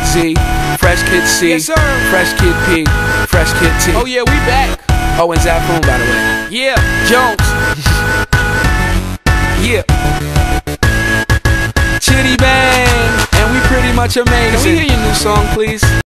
Z, Fresh Kid C, Yes, sir. Fresh Kid P, Fresh Kid T. Oh yeah, we back. Oh, and Zafoon, by the way. Yeah, Jones. Yeah. Chitty Bang, and we pretty much amazing. Can we hear your new song, please?